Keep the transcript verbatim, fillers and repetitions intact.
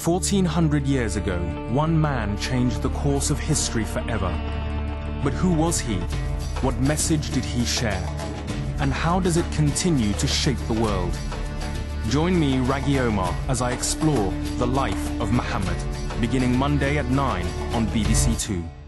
fourteen hundred years ago, one man changed the course of history forever. But who was he? What message did he share? And how does it continue to shape the world? Join me, Raghi Omar, as I explore the life of Muhammad, beginning Monday at nine on B B C Two.